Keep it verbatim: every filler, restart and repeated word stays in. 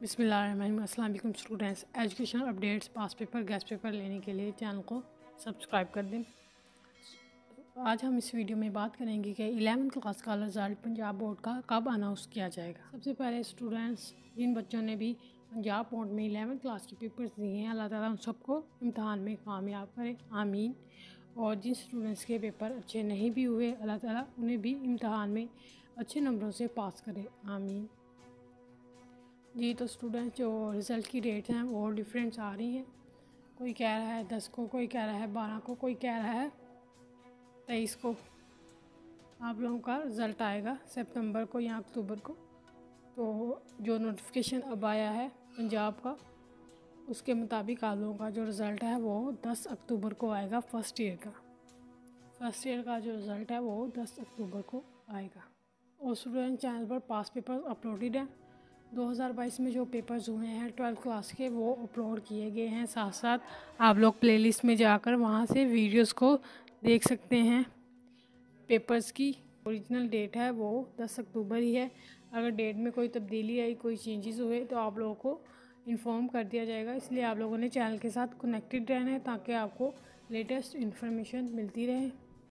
बिस्मिल्लाहिर्रहमानिर्रहीम। अस्सलाम वालेकुम students. Educational updates, past paper, guess paper लेने के लिए चैनल को सब्सक्राइब कर दें। आज हम इस वीडियो में बात करेंगे कि इलेवंथ क्लास का रिज़ल्ट पंजाब बोर्ड का कब अनाउंस किया जाएगा। सबसे पहले स्टूडेंट्स जिन बच्चों ने भी पंजाब बोर्ड में इलेवंथ क्लास के पेपर्स दिए हैं, अल्लाह ताला उन सबको इम्तहान में कामयाब करे, आमीन। और जिन स्टूडेंट्स के पेपर अच्छे नहीं भी हुए, अल्लाह ताला उन्हें भी इम्तहान में अच्छे नंबरों से पास करे, आमीन जी। तो स्टूडेंट्स जो रिज़ल्ट की डेट हैं वो डिफरेंट्स आ रही हैं। कोई कह रहा है दस को, कोई कह रहा है बारह को, कोई कह रहा है तेईस को आप लोगों का रिज़ल्ट आएगा, सितंबर को या अक्टूबर को। तो जो नोटिफिकेशन अब आया है पंजाब का, उसके मुताबिक आप लोगों का जो रिज़ल्ट है वो दस अक्टूबर को आएगा। फ़र्स्ट ईयर का फर्स्ट ईयर का जो रिज़ल्ट है वो दस अक्टूबर को आएगा। और स्टूडेंट चैनल पर पास पेपर अपलोडेड हैं। दो हज़ार बाईस में जो पेपर्स हुए हैं ट्वेल्थ क्लास के वो अपलोड किए गए हैं। साथ साथ आप लोग प्लेलिस्ट में जाकर वहाँ से वीडियोस को देख सकते हैं। पेपर्स की ओरिजिनल डेट है वो दस अक्टूबर ही है। अगर डेट में कोई तब्दीली आई, कोई चेंजेस हुए तो आप लोगों को इन्फॉर्म कर दिया जाएगा। इसलिए आप लोगों ने चैनल के साथ कनेक्टेड रहना है ताकि आपको लेटेस्ट इन्फॉर्मेशन मिलती रहे।